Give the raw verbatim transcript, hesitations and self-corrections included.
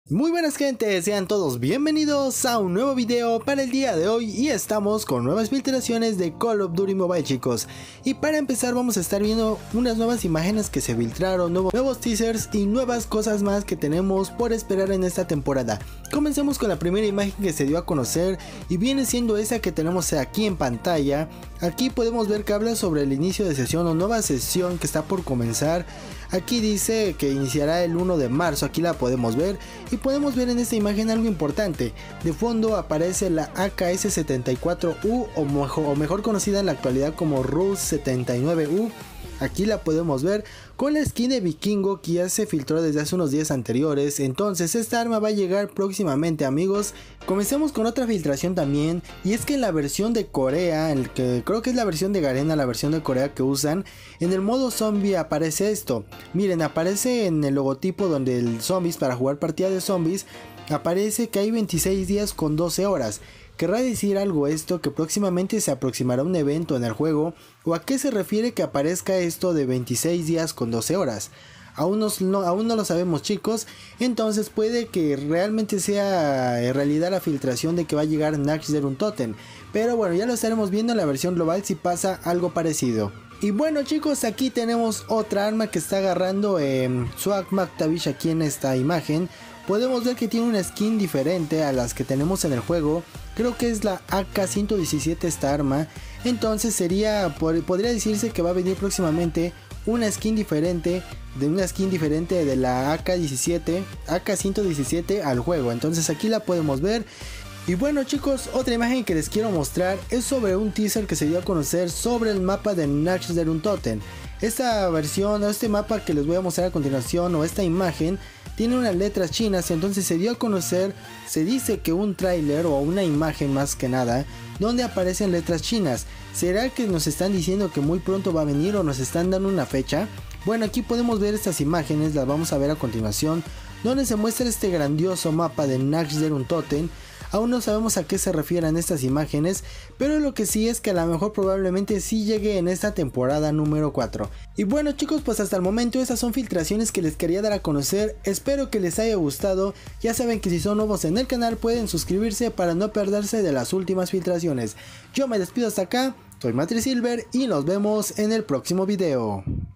Muy buenas gente, sean todos bienvenidos a un nuevo video para el día de hoy y estamos con nuevas filtraciones de Call of Duty Mobile, chicos. Y para empezar vamos a estar viendo unas nuevas imágenes que se filtraron, nuevos, nuevos teasers y nuevas cosas más que tenemos por esperar en esta temporada. Comencemos con la primera imagen que se dio a conocer y viene siendo esa que tenemos aquí en pantalla. Aquí podemos ver que habla sobre el inicio de sesión o nueva sesión que está por comenzar. Aquí dice que iniciará el uno de marzo, aquí la podemos ver y podemos ver en esta imagen algo importante. De fondo aparece la A K S setenta y cuatro U o mejor, o mejor conocida en la actualidad como Rus setenta y nueve U. Aquí la podemos ver con la skin de Vikingo que ya se filtró desde hace unos días anteriores. Entonces esta arma va a llegar próximamente, amigos. Comencemos con otra filtración también, y es que en la versión de Corea, el que creo que es la versión de Garena, la versión de Corea que usan, en el modo zombie aparece esto. Miren, aparece en el logotipo donde el zombies, para jugar partida de zombies, aparece que hay veintiséis días con doce horas. ¿Querrá decir algo esto, que próximamente se aproximará un evento en el juego? ¿O a qué se refiere que aparezca esto de veintiséis días con doce horas? Aún, nos, no, aún no lo sabemos, chicos. Entonces puede que realmente sea en realidad la filtración de que va a llegar Next Gen Totem. Pero bueno, ya lo estaremos viendo en la versión global si pasa algo parecido. Y bueno, chicos, aquí tenemos otra arma que está agarrando eh, Swag McTavish aquí en esta imagen. Podemos ver que tiene una skin diferente a las que tenemos en el juego. Creo que es la A K ciento diecisiete esta arma. Entonces sería, podría decirse que va a venir próximamente una skin diferente, de una skin diferente de la A K diecisiete, A K ciento diecisiete al juego. Entonces aquí la podemos ver. Y bueno, chicos, otra imagen que les quiero mostrar es sobre un teaser que se dio a conocer sobre el mapa de Next Gen Totem. Esta versión o este mapa que les voy a mostrar a continuación, o esta imagen, tiene unas letras chinas. Entonces se dio a conocer, se dice que un tráiler o una imagen más que nada, donde aparecen letras chinas. ¿Será que nos están diciendo que muy pronto va a venir o nos están dando una fecha? Bueno, aquí podemos ver estas imágenes, las vamos a ver a continuación, donde se muestra este grandioso mapa de Next Gen Totem. Aún no sabemos a qué se refieren estas imágenes, pero lo que sí es que a lo mejor probablemente sí llegue en esta temporada número cuatro. Y bueno, chicos, pues hasta el momento esas son filtraciones que les quería dar a conocer. Espero que les haya gustado. Ya saben que si son nuevos en el canal pueden suscribirse para no perderse de las últimas filtraciones. Yo me despido hasta acá, soy Matri Silver y nos vemos en el próximo video.